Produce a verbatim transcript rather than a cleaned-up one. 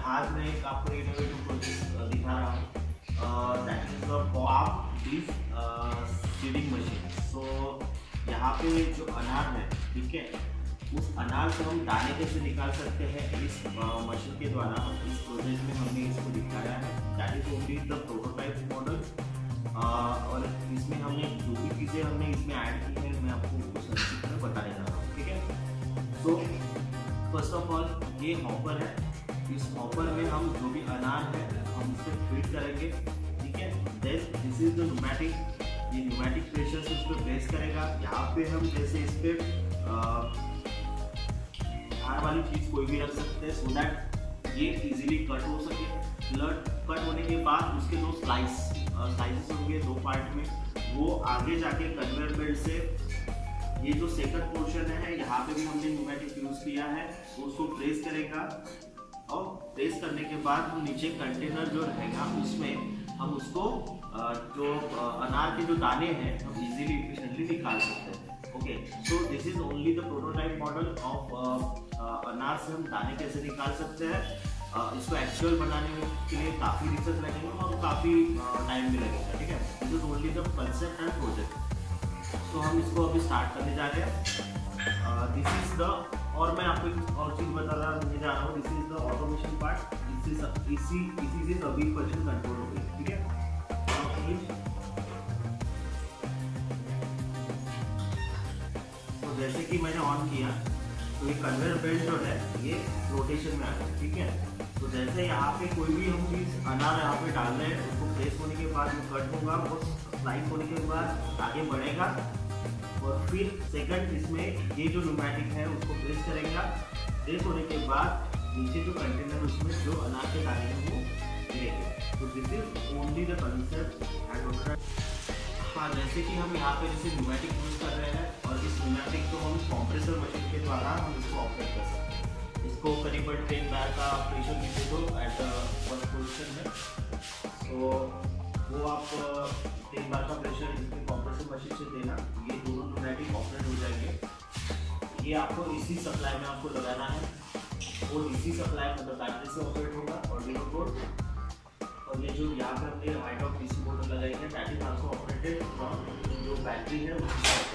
आज मैं एक आपको इनोवेटिव प्रोजेक्ट दिखा रहा हूँ, that is the pop seeding machine. So यहाँ पे जो अनार है, ठीक है, उस अनार से हम दाने कैसे निकाल सकते हैं इस मशीन के द्वारा। इस प्रोजेक्ट में हमने इसको दिखाया है, that is only the prototype model. और इसमें हमने जो भी चीज़ें हमने इसमें ऐड की है मैं आपको संक्षिप्त में बताने जा रहा हूँ, ठीक है। सो फर्स्ट ऑफ ऑल ये हॉपर है, इस हॉपर में हम जो भी अनार है हम इसे फीड करेंगे, ठीक है। Then this is the pneumatic, ये न्यूमैटिक प्रेशर से उस पर प्रेस करेगा। यहाँ पे हम जैसे इस पर धार वाली चीज़ कोई भी रख सकते हैं, सो दैट ये इजीली कट हो सके। ब्लड कट होने के बाद उसके दो स्लाइस स्लाइसेस होंगे दो पार्ट में, वो आगे जाके कन्वेयर बेल्ट से ये जो सेकंड पोर्शन है यहाँ पे भी हमने न्यूमैटिक यूज किया है, तो उसको प्रेस करेगा। और प्रेस करने के बाद हम नीचे कंटेनर जो रहेगा उसमें हम उसको जो अनार के जो दाने हैं हम इजीली एफिशिएंटली निकाल सकते हैं। Okay, so this is only the prototype model of अनार से हम दाने कैसे निकाल सकते हैं। uh, इसको एक्चुअल बनाने के लिए काफ़ी रिसर्च लगेगा और काफ़ी टाइम uh, भी लगेगा, ठीक है। This is only the concept and project. So हम इसको अभी स्टार्ट करने जा रहे हैं। दिस इज द, और मैं आपको एक और चीज़ बता रहा मुझे जा रहा हूँ, this is the automation part. This is इसी इसी से सभी क्वेश्चन कंट्रोल हो गई, ठीक है। तो जैसे कि मैंने ऑन किया तो ये कन्वेयर बेल्ट जो है ये रोटेशन में आ गया, ठीक है। तो जैसे यहाँ पे कोई भी हम चीज़ अनार यहाँ पे डाल रहे हैं, उसको प्रेस होने के बाद वो कट होगा, वो स्लाइस होने के बाद आगे बढ़ेगा और फिर सेकंड इसमें ये जो न्यूमैटिक है उसको प्रेस करेगा। प्रेस होने के बाद नीचे जो कंटेनर उसमें जो अनार के दाने हैं वो गिरेंगे। तो this is only the concept and. हाँ, जैसे कि हम यहाँ पे जैसे न्यूमैटिक यूज कर रहे हैं और इस न्यूमैटिक को हम कंप्रेसर मशीन के द्वारा हम इसको ऑपरेट कर सकते हैं। इसको करीबन टेन बार का प्रेशर दीजिए दो एट द फर्स्ट पोजीशन में, तो वो आप टेन बार का प्रेशर इसमें कंप्रेसर मशीन से देना, ये दोनों न्यूमैटिक ऑपरेट हो जाएंगे। ये आपको इसी सप्लाई में आपको लगाना है, वो इसी सप्लाई मतलब बैटरी से ऑपरेट होगा और जीरो बोर्ड। और ये जो यहाँ पर हमने हाइट ऑफ डीसी मोटर लगाई है, that is also operated from जो बैटरी है उसकी